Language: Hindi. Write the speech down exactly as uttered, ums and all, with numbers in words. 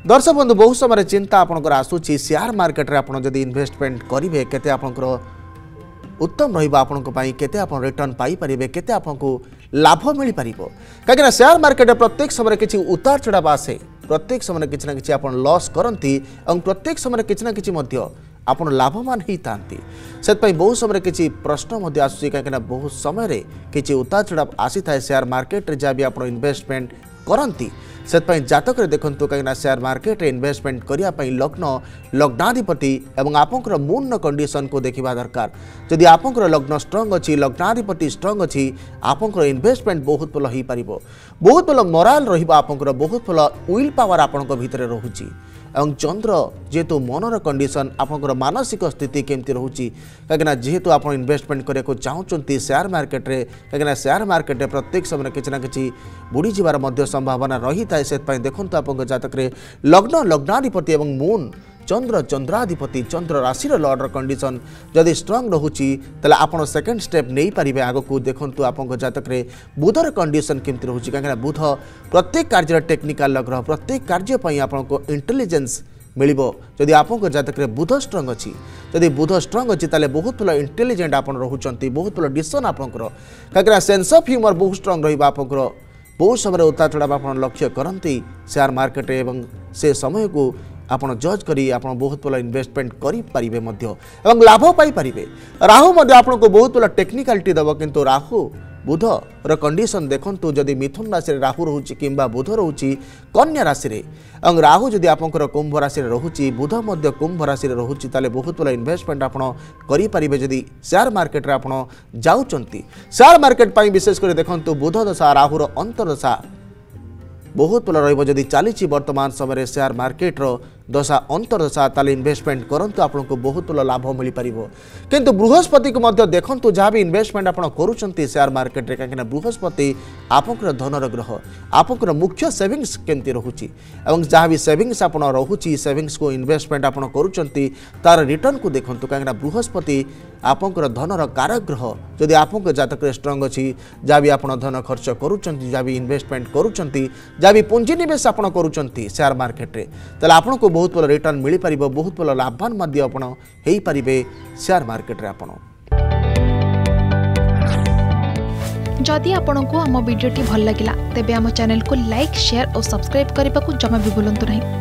दर्शक बंधु बहुत समय चिंता आपंकर आसूची शेयर मार्केट रे आपन जदि इन्वेस्टमेंट करेंगे केते आपंकर उत्तम रही केते रिटर्न पाई परिबे केते आपको लाभ मिल पार कहीं शेयर मार्केट प्रत्येक समय किसी उतार चढ़ाव आसे प्रत्येक समय किसी ना कि लॉस करती और प्रत्येक समय किसी ना कि आप लाभवान होता से बहुत समय किसी प्रश्न आसूँ कहीं बहुत समय किसी उतार चढ़ाव आसी था शेयर मार्केट रे जहाँ भी आप इन्वेस्टमेंट करती से जातक देखु कहीं शेयर मार्केट रे इन्वेस्टमेंट करने लग्न लग्नाधिपति और आपंकर मून कंडीशन को देखा दरकार जदि आपंकर लग्न स्ट्रंग अच्छी लग्नाधिपति स्ट्रंग अच्छी आपंकर इन्वेस्टमेंट बहुत भल हो पार बहुत भल मोराल रहा बहुत भल विल पावर आपण भितर रोचे और चंद्र जेहेतु मनर कंडीशन आपंकर मानसिक स्थिति केमती रोचे कहीं जेहेतु आप इन्वेस्टमेंट करने चाहते शेयर मार्केट रे कहीं शेयर मार्केट रे प्रत्येक समय किसी ना कि बुड़ी जबार संभावना रही था से देखो आप जातक लग्न लग्नाधिपति और मून चंद्र चंद्राधिपति चंद्र राशि लॉर्डर कंडीशन जदि स्ट्रंग रोचे तेल आप सेकेंड स्टेप नहीं पारे आग को देखो आप जातक बुधर कंडीशन केमती रोचे कहीं बुध प्रत्येक कार्य टेक्निकल ग्रह प्रत्येक कार्य आपको इंटेलिजेंस मिल जदि आप जातक बुध स्ट्रंग अच्छी जदि बुध स्ट्रंग अच्छी ताले बहुत भल इंटेलिजेंट आप रोचंती बहुत भल डिसीजन आपंकर कहीं सेंस ऑफ ह्यूमर बहुत स्ट्रंग रहा बहुत समय उतार चढ़ाव आप लक्ष्य करती शेयर मार्केट एवं से समय को आपन जज करी आपन बहुत भल इन्वेस्टमेंट करि परिबे मध्य एवं लाभ पाई परिबे राहु मध्य आपन को बहुत भल टेक्निकालिटी दबो किंतु राहु बुध र कंडीशन देखंतु जदि मिथुन राशि राहु रहउची किंबा बुध रहउची कन्या राशि रे एवं राहु जदि आपनकर कुंभ राशि रे रहउची बुध मध्य कुंभ राशि रे रहउची ताले बहुत भल इन्वेस्टमेंट आपन करि परिबे जदि शेयर मार्केट रे आपन जाउचंती शेयर मार्केट पई विशेष कर देखंतु बुध दशा राहु र अंतर्दशा बहुत भल रही चली वर्तमान समय शेयर मार्केट रो दशा अंतर्दशा ताले इन्वेस्टमेंट करंतु आपको बहुत भल लाभ मिल पार किंतु बृहस्पति को मध्य देखंतु जहाँ भी इन्वेस्टमेंट आप करुँच शेयर मार्केट रे कहीं बृहस्पति आपंकर धनर ग्रह आपंकर मुख्य सेविंग्स केमती रोचे और जहाँ भी सेविंग्स आप रोचे सेविंग्स को इन्वेस्टमेंट आप करुँच तार रिटर्न को देखूँ कहीं बृहस्पति आपंकर धनर कारक ग्रह जदि आप जातक स्ट्रंग अच्छी जहाँ भी आप धन खर्च करुँच जहाँ भी इन्वेस्टमेंट करुँच जहाँ भी पुंजीनिवेश आप करुँच शेयर मार्केट रे ताले आपको बहुत भल रिटर्न मिल पार बहुत भल लाभवान मध्य आपण हेई पारिबे शेयर मार्केट रे आपण जदि आपंक आम भिडी भल लगा तेब आम चैनल को लाइक शेयर और सब्सक्राइब करने को जमा भी भूलु नहीं।